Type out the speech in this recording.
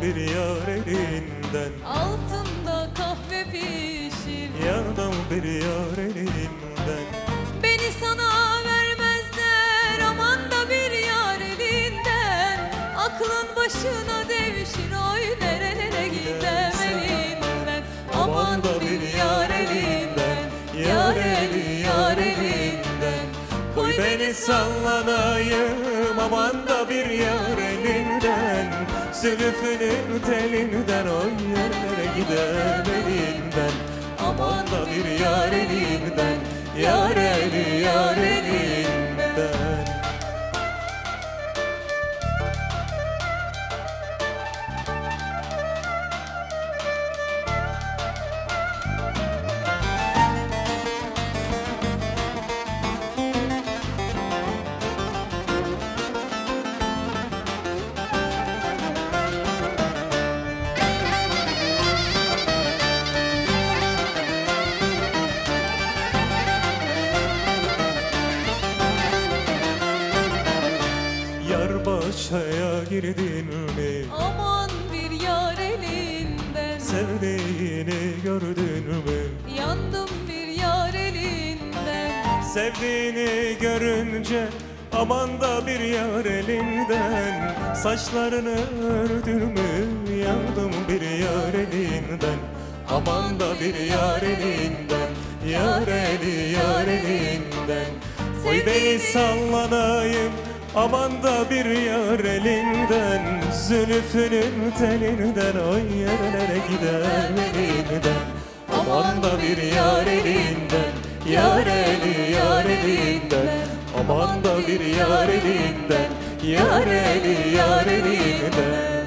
bir yar elinden. Altında kahve pişir, Yardan bir yar elinden. beni sana vermezler, aman da bir yar elinden. Aklın başına devşir, oy nerelere gidem elinden. Aman da bir yar elinden, yar eli yar elinden. Koy beni sallanayım, aman da bir yar elinden. Zülfü'nün telinden, oy yerlere gidem elinden. Aman da bir yar elinden, yar eli yar elinden. Yarbaşa'ya girdin mi? Aman bir yar elinden. Sevdiğini gördün mü? Yandım bir yar elinden. Sevdiğini görünce aman da bir yar elinden. Saçlarını ördün mü? Yandım bir yar elinden. Aman da bir yar elinden, yar eli yar elinden. Koy beni sallanayım, aman da bir yar elinden. Zülfü'nün telinden, oy yerlere gidem elinden. Aman da bir yar elinden, yar eli yar elinden. Aman da bir yar elinden, yar eli yar elinden.